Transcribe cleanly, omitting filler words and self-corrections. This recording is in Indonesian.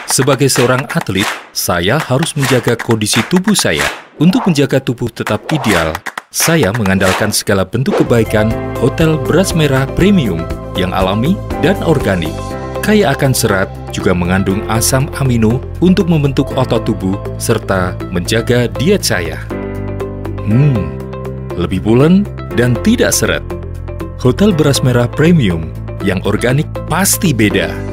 Sebagai seorang atlet, saya harus menjaga kondisi tubuh saya. Untuk menjaga tubuh tetap ideal, saya mengandalkan segala bentuk kebaikan Hotel Beras Merah Premium yang alami dan organik. Kaya akan serat, juga mengandung asam amino untuk membentuk otot tubuh serta menjaga diet saya. Lebih bulen dan tidak seret. Hotel Beras Merah Premium yang organik pasti beda.